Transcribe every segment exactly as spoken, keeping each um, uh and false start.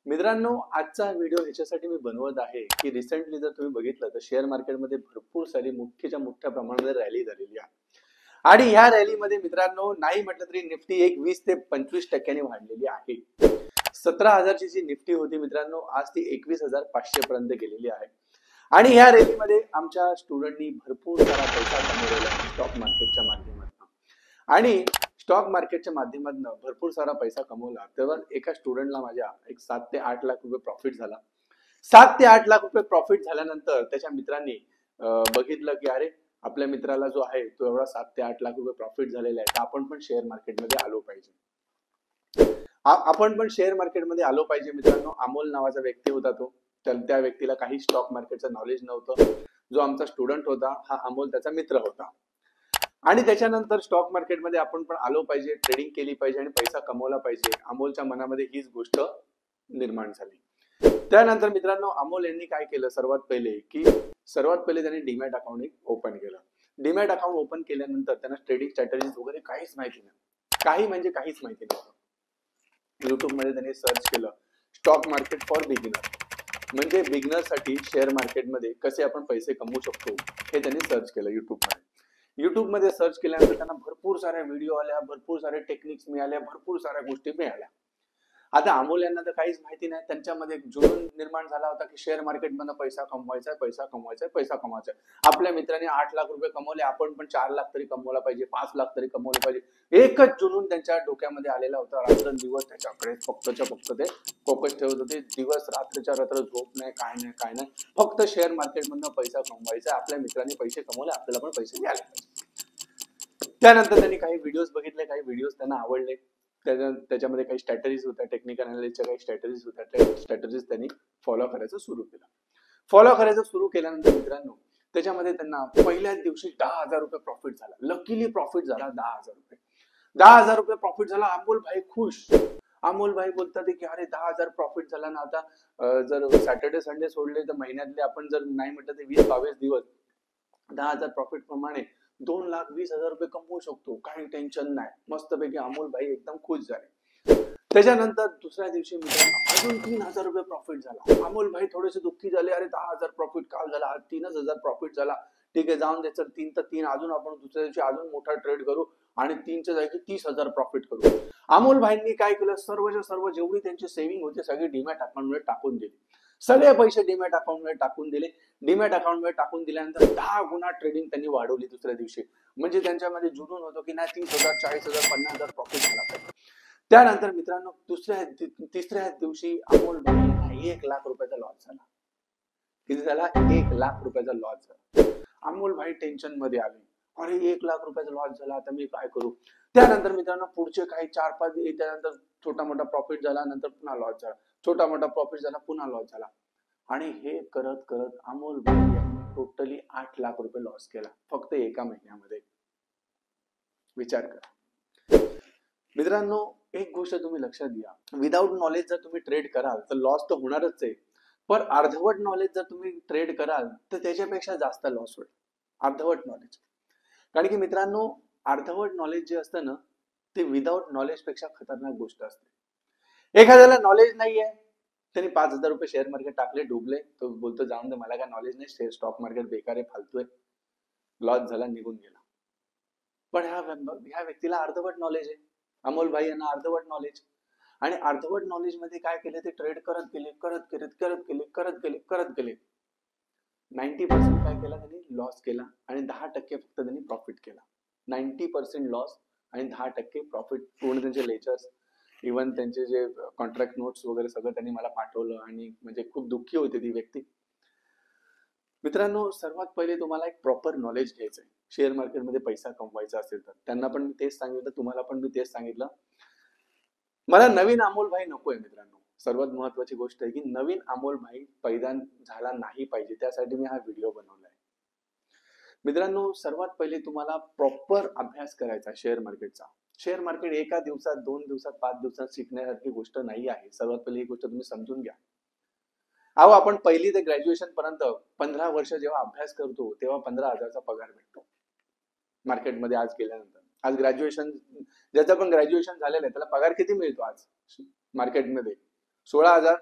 मित्रांनो, आजचा व्हिडिओ ह्याच्यासाठी मी बनवत आहे की रिसेंटली जर तुम्ही बघितलं तर शेअर मार्केटमध्ये भरपूर सारी मोठ्याच्या मोठ्या प्रमाणामध्ये रॅली झालेली आहे. आणि ह्या रॅलीमध्ये मित्रांनो नाही म्हटलं तरी निफ्टी एक वीस ते पंचवीस टक्क्यांनी वाढलेली आहे. सतरा हजारची जी निफ्टी होती मित्रांनो, आज ती एकवीस हजार पाचशे पर्यंत गेलेली आहे. आणि ह्या रॅलीमध्ये आमच्या स्टुडंटनी भरपूर सारा पैसा कमवलेला स्टॉक मार्केटच्या माध्यमातून. आणि स्टॉक मार्केटच्या माध्यमातून भरपूर सारा पैसा कमवला. तेव्हा एका स्टुडंटला माझ्या एक सात ते आठ लाख रुपये प्रॉफिट झाला. सात ते आठ लाख रुपये प्रॉफिट झाल्यानंतर त्याच्या मित्रांनी बघितलं की अरे आपल्या मित्राला जो आहे तो एवढा सात ते आठ लाख रुपये प्रॉफिट झालेला आहे, तर आपण पण शेअर मार्केटमध्ये आलो पाहिजे. आपण पण शेअर मार्केटमध्ये आलो पाहिजे. मित्रांनो, अमोल नावाचा व्यक्ती होता तो. तर त्या व्यक्तीला काही स्टॉक मार्केटचं नॉलेज नव्हतं. जो आमचा स्टुडंट होता हा अमोल त्याचा मित्र होता. आणि त्याच्यानंतर स्टॉक मार्केटमध्ये आपण पण आलो पाहिजे, ट्रेडिंग केली पाहिजे आणि पैसा कमवला पाहिजे. अमोलच्या मनामध्ये हीच गोष्ट निर्माण झाली. त्यानंतर मित्रांनो, अमोल यांनी काय केलं, सर्वात पहिले की सर्वात पहिले त्यांनी डीमॅट अकाउंट ओपन केलं. डीमॅट अकाउंट ओपन केल्यानंतर त्यांना ट्रेडिंग स्ट्रॅटेजीज वगैरे काहीच माहिती नाही. काही म्हणजे काहीच माहिती नव्हतं. युट्यूब मध्ये त्यांनी सर्च केलं स्टॉक मार्केट फॉर बिगिनर, म्हणजे बिगिनरसाठी शेअर मार्केटमध्ये कसे आपण पैसे कमवू शकतो हे त्यांनी सर्च केलं युट्यूबमध्ये. युट्यूब मध्ये सर्च केल्यानंतर त्यांना भरपूर साऱ्या व्हिडिओ आल्या, भरपूर सारे टेक्निक्स मिळाल्या, भरपूर साऱ्या गोष्टी मिळाल्या. आता अमोल यांना तर काहीच माहिती नाही. त्यांच्यामध्ये जुनून निर्माण झाला होता की शेअर मार्केटमधून पैसा कमवायचा आहे, पैसा कमवायचा आहे, पैसा कमवायचा आहे. आपल्या मित्रांनी आठ लाख रुपये कमवले, आपण पण चार लाख तरी कमवला पाहिजे, पाच लाख तरी कमवले पाहिजे. एकच जुनून त्यांच्या डोक्यामध्ये आलेला होता. रात्रंदिवस त्याच्याकडे फक्तच्या फक्त ते फोकस ठेवत होते. दिवस रात्रीच्या रात्र झोप नाही, काय नाही काय नाही, फक्त शेअर मार्केटमधून पैसा कमवायचा. आपल्या मित्रांनी पैसे कमवले, आपल्याला पण पैसे मिळाले पाहिजे. त्यानंतर त्यांनी काही व्हिडिओज बघितले, काही व्हिडिओज त्यांना आवडले. त्याच्यामध्ये काही स्ट्रॅटेजीज होत्या, टेक्निकल अनालिसिसच्या काही स्ट्रॅटेजीज होत्या. त्या स्ट्रॅटेजीज त्यांनी फॉलो करायचं सुरू केलं. फॉलो करायचं सुरू केल्यानंतर मित्रांनो, त्याच्यामध्ये त्यांना पहिल्याच दिवशी दहा हजार रुपये प्रॉफिट झाला. लकीली प्रॉफिट झाला दहा हजार रुपये. दहा हजार रुपये प्रॉफिट झाला. अमोल भाई खुश. अमोल भाई बोलतात की अरे दहा हजार प्रॉफिट झाला ना, आता जर सॅटर्डे संडे सोडले तर महिन्यातले आपण जर नाही म्हटलं तर वीस बावीस दिवस दहा हजार प्रॉफिट प्रमाणे दोन लाख वीस हजार रुपये कमवू शकतो. काही टेन्शन नाही. मस्तपैकी अमोल भाई एकदम खुश झाले. त्याच्यानंतर दुसऱ्या दिवशी मित्रांनो अजून तीन हजार रुपये प्रॉफिट झाला. अमोल भाई थोडेसे दुःखी झाले. अरे दहा हजार प्रॉफिट काल झाला, आज तीनच हजार प्रॉफिट झाला. ठीक आहे, जाऊन दे, चल तीन तर तीन, अजून आपण दुसऱ्या दिवशी अजून मोठा ट्रेड करू आणि तीनच्या जागी तीस हजार प्रॉफिट करू. अमोल भाईंनी काय केलं, सर्वच्या सर्व जेवढी त्यांची सेव्हिंग होती सगळी डीमॅट अकाउंट मध्ये टाकून दिली. सगळे पैसे डीमॅट अकाउंट मध्ये टाकून दिले. डीमॅट अकाउंट मध्ये टाकून दिल्यानंतर दहा गुणा ट्रेडिंग त्यांनी वाढवली दुसऱ्या दिवशी. म्हणजे त्यांच्यामध्ये जुनून होतो की नाही तीस हजार चाळीस हजार पन्नास हजार प्रॉफिट झाला पाहिजे. त्यानंतर मित्रांनो दुसऱ्या तिसऱ्या दिवशी अमोल भाई एक लाख रुपयाचा लॉस झाला. किती झाला? एक लाख रुपयाचा लॉस झाला. अमोल भाई टेन्शन मध्ये आले. अरे एक लाख रुपयाचा लॉस झाला, आता मी काय करू? त्यानंतर मित्रांनो पुढचे काही चार पाच त्यानंतर छोटा मोठा प्रॉफिट झाला, नंतर पुन्हा लॉस झाला, छोटा मोठा प्रॉफिट झाला, पुन्हा लॉस झाला. आणि हे करत करत अमोल भाई यांनी टोटली आठ लाख रुपये लॉस केला फक्त एका महिन्यामध्ये. विचार करा मित्रांनो, एक गोष्ट तुम्ही लक्षात घ्या, विदाउट नॉलेज जर तुम्ही ट्रेड कराल तर लॉस तर होणारच आहे. पण अर्धवट नॉलेज जर तुम्ही ट्रेड कराल तर त्याच्यापेक्षा जास्त लॉस होईल. अर्धवट नॉलेज, कारण की मित्रांनो अर्धवट नॉलेज जे असतं ना ते विदाउट नॉलेज पेक्षा खतरनाक गोष्ट असते. एखाद्याला नॉलेज नाहीये, त्यांनी पाच हजार रुपये शेअर मार्केट टाकले, डुबले, तो बोलतो जाऊन दे, मला काय नॉलेज नाही, शेअर स्टॉक मार्केट बेकार आहे, फालतू आहे, लॉस झाला, निघून गेला. पण ह्या ह्या व्यक्तीला अर्धवट नॉलेज आहे. अमोल भाई यांना अर्धवट नॉलेज. आणि अर्धवट नॉलेज मध्ये काय केले, ते ट्रेड करत गेले करत गेले करत गेले करत गेले करत गेले नाईन्टी पर्सेंट काय केला त्यांनी, लॉस केला. आणि दहा टक्के फक्त त्यांनी प्रॉफिट केला. नाईन्टी पर्सेंट लॉस आणि दहा टक्के प्रॉफिट. पूर्ण त्यांचे लेचर्स, इव्हन त्यांचे जे कॉन्ट्रॅक्ट नोट्स वगैरे सगळं त्यांनी मला पाठवलं. आणि म्हणजे खूप दुःखी होती ती व्यक्ती. मित्रांनो, सर्वात पहिले तुम्हाला एक प्रॉपर नॉलेज घ्यायचं आहे. शेअर मार्केटमध्ये पैसा कमवायचा असेल तर त्यांना पण मी तेच सांगितलं, तुम्हाला पण मी तेच सांगितलं. मला नवीन अमोल भाई नकोय मित्रांनो. सर्वात महत्वाची गोष्ट आहे की नवीन अमोल भाई पैदा झाला नाही पाहिजे, त्यासाठी मी हा व्हिडिओ बनवलाय. मित्रांनो, सर्वात पहिले तुम्हाला प्रॉपर अभ्यास करायचा शेअर मार्केटचा. शेअर मार्केट एका दिवसात, दोन दिवसात, पाच दिवसात शिकण्यासारखी गोष्ट नाही आहे. सर्वात पहिली ही गोष्ट तुम्ही समजून घ्या. अहो, आपण पहिली ते ग्रॅज्युएशन पर्यंत पंधरा वर्ष जेव्हा अभ्यास करतो तेव्हा पंधरा हजारचा पगार भेटतो मार्केटमध्ये. आज गेल्यानंतर आज ग्रॅज्युएशन ज्याचं पण ग्रॅज्युएशन झालेलं आहे त्याला पगार किती मिळतो आज मार्केटमध्ये? सोळा हजार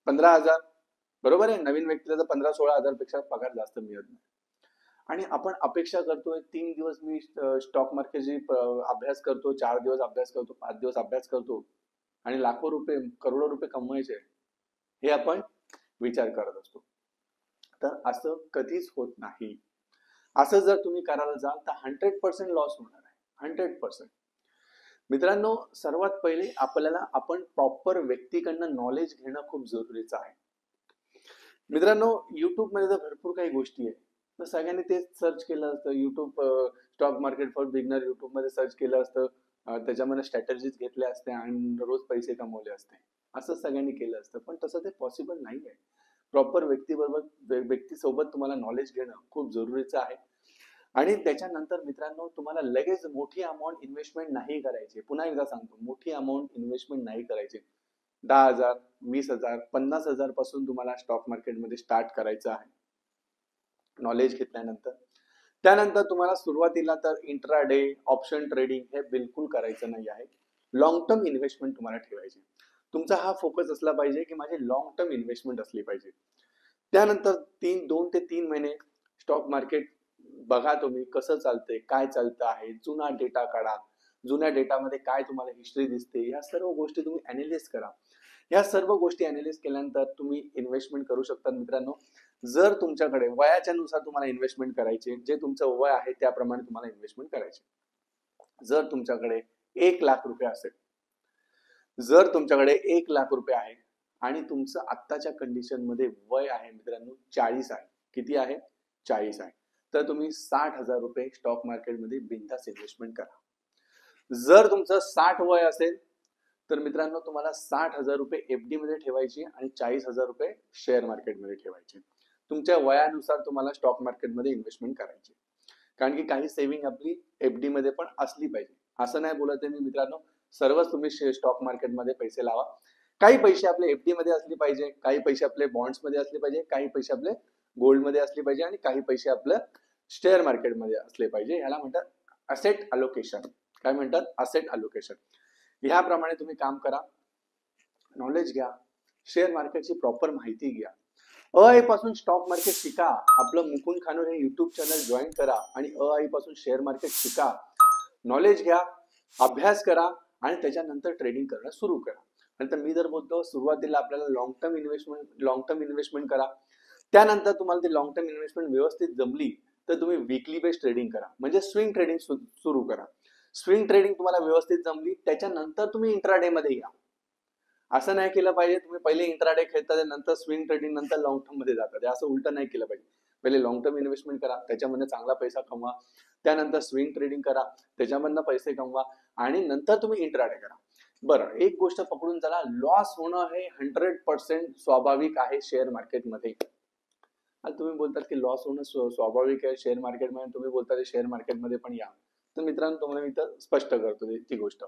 पंधरा हजार, बरोबर आहे. नवीन व्यक्तीला तर पंधरा सोळा हजार पेक्षा पगार जास्त मिळत नाही. आणि आपण अपेक्षा करतोय तीन दिवस मी स्टॉक मार्केटची अभ्यास करतो, चार दिवस अभ्यास करतो, पाच दिवस अभ्यास करतो आणि लाखो रुपये करोडो रुपये कमवायचे, हे आपण विचार करत असतो. तर असं कधीच होत नाही. असं जर तुम्ही करायला जाल तर हंड्रेड पर्सेंट लॉस होणार आहे, हंड्रेड पर्सेंट. मित्रांनो, सर्वात पहिले आपल्याला आपण प्रॉपर व्यक्तीकडनं नॉलेज घेणं खूप जरुरीचं आहे. मित्रांनो, युट्यूब मध्ये तर भरपूर काही गोष्टी आहे, तर सगळ्यांनी तेच सर्च केलं असतं. YouTube stock market for beginner YouTube मध्ये सर्च केलं असतं, त्याच्यामध्ये स्ट्रॅटेजीज घेतल्या असत्या आणि रोज पैसे कमवले असते. असं सगळ्यांनी केलं असतं, पण तसं ते पॉसिबल नाही आहे. प्रॉपर व्यक्तीबरोबर व्यक्तीसोबत तुम्हाला नॉलेज घेणं खूप जरुरीचं आहे. आणि त्याच्यानंतर मित्रांनो, तुम्हाला लगेच मोठी अमाऊंट इन्व्हेस्टमेंट नाही करायची. पुन्हा एकदा सांगतो, मोठी अमाऊंट इन्व्हेस्टमेंट नाही करायची. दहा हजार, वीस हजार, पन्नास हजार पासून तुम्हाला स्टॉक मार्केटमध्ये स्टार्ट करायचं आहे नॉलेज घेतल्यानंतर. त्यानंतर तुम्हाला सुरुवातीला तर इंट्राडे, ऑप्शन ट्रेडिंग हे बिलकुल करायचं नाही आहे. लॉंग टर्म इन्व्हेस्टमेंट तुम्हाला ठेवायची. तुमचा हा फोकस असला पाहिजे की माझी लॉंग टर्म इन्व्हेस्टमेंट असली पाहिजे. त्यानंतर तीन दोन ते तीन महिने स्टॉक मार्केट बघा तुम्ही कसं चालतंय, काय चालतं आहे, जुना डेटा काढा. जुन्या डेटामध्ये काय तुम्हाला हिस्ट्री दिसते, ह्या सर्व गोष्टी तुम्ही अनालिसिस करा. ह्या सर्व गोष्टी अनालिसिस केल्यानंतर तुम्ही इन्व्हेस्टमेंट करू शकता. मित्रांनो, जर तुमच्याकडे वयाच्या नुसार तुम्हाला इन्व्हेस्टमेंट करायचे, जे तुमचं वय आहे त्याप्रमाणे तुम्हाला इन्व्हेस्टमेंट करायचे. जर तुमच्याकडे एक लाख रुपये असेल, जर तुमच्याकडे एक लाख रुपये आहे आणि तुमचं आत्ताच्या कंडिशन मध्ये वय आहे मित्रांनो चाळीस आहे, किती आहे, चाळीस आहे, तर तुम्ही साठ हजार रुपये स्टॉक मार्केटमध्ये बिनधास्त इन्व्हेस्टमेंट करा. जर तुमचं साठ वय असेल तर मित्रांनो तुम्हाला साठ हजार रुपये एफडी मध्ये ठेवायची आणि चाळीस हजार रुपये शेअर मार्केटमध्ये ठेवायचे. तुमच्या वयानुसार तुम्हाला स्टॉक मार्केटमध्ये इन्व्हेस्टमेंट करायची, कारण की काही सेव्हिंग आपली एफडी मध्ये पण असली पाहिजे. असं नाही बोलत आहे मी मित्रांनो, सर्वच तुम्ही स्टॉक मार्केटमध्ये पैसे लावा. काही पैसे आपले एफडी मध्ये असले पाहिजे, काही पैसे आपले बॉन्ड्स मध्ये असले पाहिजे, काही पैसे आपले गोल्ड मध्ये असले पाहिजे आणि काही पैसे आपलं शेअर मार्केटमध्ये असले पाहिजे. ह्याला म्हणतात असेट अलोकेशन. काय म्हणतात, असेट अलोकेशन. ह्याप्रमाणे तुम्ही काम करा, नॉलेज घ्या, शेअर मार्केटची प्रॉपर माहिती घ्या. अ आई पासून स्टॉक मार्केट शिका. आपलं मुकुंद खानोर हे युट्यूब चॅनल जॉईन करा आणि अ आई पासून शेअर मार्केट शिका, नॉलेज घ्या, अभ्यास करा आणि त्याच्यानंतर ट्रेडिंग करणं सुरू करा. नंतर मी जर बोलतो सुरुवातीला आपल्याला long term investment long term investment करा. त्यानंतर तुम्हाला ती लॉंग टर्म इन्व्हेस्टमेंट व्यवस्थित जमली तर तुम्ही वीकली बेस ट्रेडिंग करा, म्हणजे स्विंग ट्रेडिंग सुरू करा. स्विंग ट्रेडिंग तुम्हाला व्यवस्थित जमली त्याच्यानंतर तुम्ही इंट्राडे मध्ये या. असं नाही केलं पाहिजे तुम्ही पहिले इंट्राडे खेळता नंतर स्विंग ट्रेडिंग नंतर लॉंग टर्म मध्ये जातात, असं उलट नाही केलं पाहिजे. पहिले लॉंग टर्म इन्व्हेस्टमेंट करा, त्याच्यामध्ये चांगला पैसा कमवा, त्यानंतर स्विंग ट्रेडिंग करा, त्याच्यामधनं पैसे कमवा आणि नंतर तुम्ही इंट्राडे करा. बरं, एक गोष्ट पकडून चला, लॉस होणं हे हंड्रेड पर्सेंट स्वाभाविक आहे शेअर मार्केटमध्ये. आता तुम्ही बोलतात की लॉस होणं स्वाभाविक आहे शेअर मार्केटमध्ये, तुम्ही बोलता शेअर मार्केटमध्ये पण या. तर मित्रांनो तुम्हाला मी तर स्पष्ट करतो ती गोष्ट.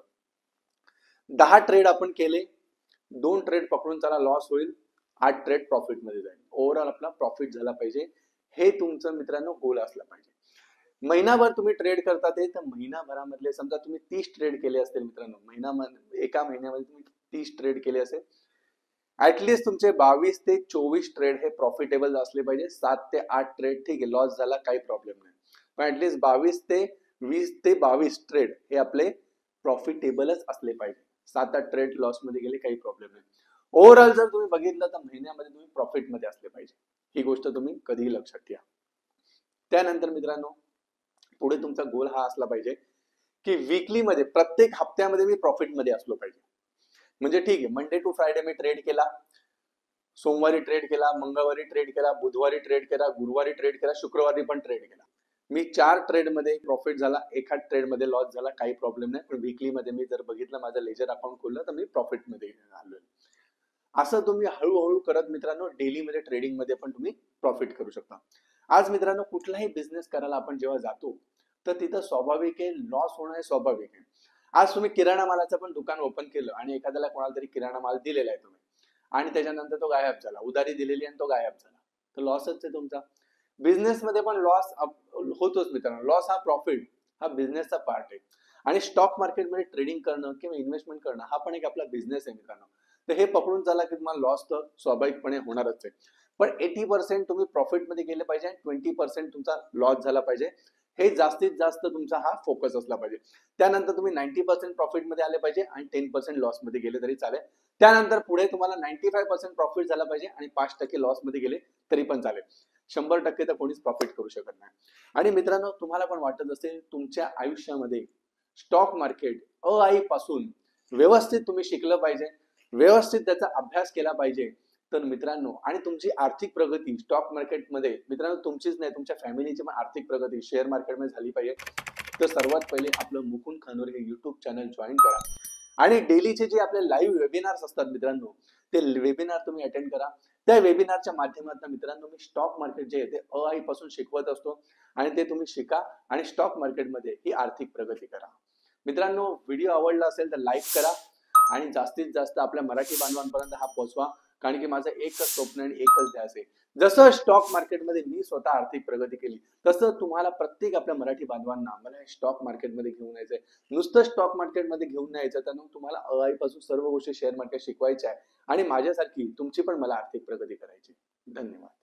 दहा ट्रेड आपण केले, दोन ट्रेड पकडून चला लॉस होईल, आठ ट्रेड प्रॉफिट मध्ये जाईल. ओव्हरऑल आपला प्रॉफिट झाला पाहिजे, हे तुमचं मित्रांनो गोल असला पाहिजे. महिनाभर तुम्ही ट्रेड करता ते, तर महिनाभरामधले समजा तुम्ही तीस ट्रेड केले असतील मित्रांनो, महिना एका महिन्यामध्ये तुम्ही तीस ट्रेड केले असेल, ऍटलिस्ट तुमचे बावीस ते चोवीस ट्रेड हे प्रॉफिटेबल असले पाहिजे. सात ते आठ ट्रेड ठीक आहे लॉस झाला काही प्रॉब्लेम नाही, पण ऍटलिस्ट बावीस ते वीस ते बावीस ट्रेड हे आपले प्रॉफिटेबलच असले पाहिजे. सात आठ ट्रेड लॉस मध्ये गेले काही प्रॉब्लेम नाही. ओव्हरऑल जर तुम्ही बघितलं तर महिन्यामध्ये तुम्ही प्रॉफिट मध्ये असले पाहिजे, ही गोष्ट तुम्ही कधीही लक्षात घ्या. त्यानंतर मित्रांनो पुढे तुमचा गोल हा असला पाहिजे की वीकली मध्ये प्रत्येक हप्त्यामध्ये मी प्रॉफिट मध्ये असलो पाहिजे. म्हणजे ठीक आहे मंडे टू फ्रायडे मी ट्रेड केला, सोमवारी ट्रेड केला, मंगळवारी ट्रेड केला, बुधवारी ट्रेड केला, गुरुवारी ट्रेड केला, शुक्रवारी पण ट्रेड केला. मी चार ट्रेड मध्ये प्रॉफिट झाला, एखाद ट्रेड मध्ये लॉस झाला, काही प्रॉब्लेम नाही. पण वीकली मध्ये मी जर बघितलं माझं लेजर अकाउंट खोललं तर मी प्रॉफिट मध्ये आलोय. असं तुम्ही हळूहळू करत मित्रांनो डेली मध्ये ट्रेडिंग मध्ये पण तुम्ही प्रॉफिट करू शकता. आज मित्रांनो कुठलाही बिझनेस करायला आपण जेव्हा जातो तर तिथं स्वाभाविक आहे लॉस होणं हे स्वाभाविक आहे. आज तुम्ही किराणा मालाचं पण दुकान ओपन केलं आणि एखाद्याला कोणाला तरी किराणा माल दिलेला आहे तुम्ही आणि त्याच्यानंतर तो गायब झाला, उधारी दिलेली आणि तो गायब झाला, तर लॉसच आहे तुमचा. बिझनेस मध्ये पण लॉस होतोच मित्रांनो. लॉस हा प्रॉफिट हा बिझनेसचा पार्ट आहे आणि स्टॉक मार्केटमध्ये ट्रेडिंग करणं किंवा इन्व्हेस्टमेंट करणं हा पण एक आपला बिझनेस आहे मित्रांनो. तर हे पकडून चाला की तुम्हाला लॉस तर स्वाभाविकपणे होणारच आहे. पण एटी पर्सेंट तुम्ही प्रॉफिटमध्ये गेले पाहिजे आणि ट्वेंटी पर्सेंट तुमचा लॉस झाला पाहिजे. हे जास्तीत जास्त तुमचा हा फोकस असला पाहिजे. त्यानंतर तुम्ही नाईन्टी पर्सेंट प्रॉफिटमध्ये आले पाहिजे आणि टेन पर्सेंट लॉसमध्ये गेले तरी चालेल. त्यानंतर पुढे तुम्हाला नाईन्टी फाय पर्सेंट प्रॉफिट झाला पाहिजे आणि पाच टक्के लॉसमध्ये गेले तरी पण चालेल. शंभर टक्के तर कोणीच प्रॉफिट करू शकत नाही. आणि मित्रांनो, तुम्हाला पण वाटत असेल तुमच्या आयुष्यामध्ये स्टॉक मार्केट अ आई पासून व्यवस्थित तुम्ही शिकलं पाहिजे, व्यवस्थित त्याचा अभ्यास केला पाहिजे, तर मित्रांनो आणि तुमची आर्थिक प्रगती स्टॉक मार्केटमध्ये मित्रांनो तुमचीच नाही तुमच्या फॅमिलीची पण आर्थिक प्रगती शेअर मार्केटमध्ये झाली पाहिजे, तर सर्वात पहिले आपलं मुकुंद खानोरे हे युट्यूब चॅनल जॉईन करा आणि डेलीचे जे आपले लाईव्ह वेबिनार्स असतात मित्रांनो, ते वेबिनार तुम्ही अटेंड करा. त्या वेबिनारच्या माध्यमातून मित्रांनो मी स्टॉक मार्केट जे आहे ते अ आई पासून शिकवत असतो आणि ते तुम्ही शिका आणि स्टॉक मार्केटमध्ये ही आर्थिक प्रगती करा. मित्रांनो, व्हिडिओ आवडला असेल तर लाईक करा आणि जास्तीत जास्त आपल्या मराठी बांधवांपर्यंत हा पोहोचवा, कारण की माझं एकच स्वप्न आणि एकच ध्यास आहे. जसं स्टॉक मार्केटमध्ये मी स्वतः आर्थिक प्रगती केली, तसं तुम्हाला प्रत्येक आपल्या मराठी बांधवांना मला स्टॉक मार्केटमध्ये घेऊन यायचंय. नुसतं स्टॉक मार्केटमध्ये घेऊन नाही यायचं, तर तुम्हाला अ आई पासून सर्व गोष्टी शेअर मार्केट शिकवायच्या आहे आणि माझ्यासारखी तुमची पण मला आर्थिक प्रगती करायची. धन्यवाद.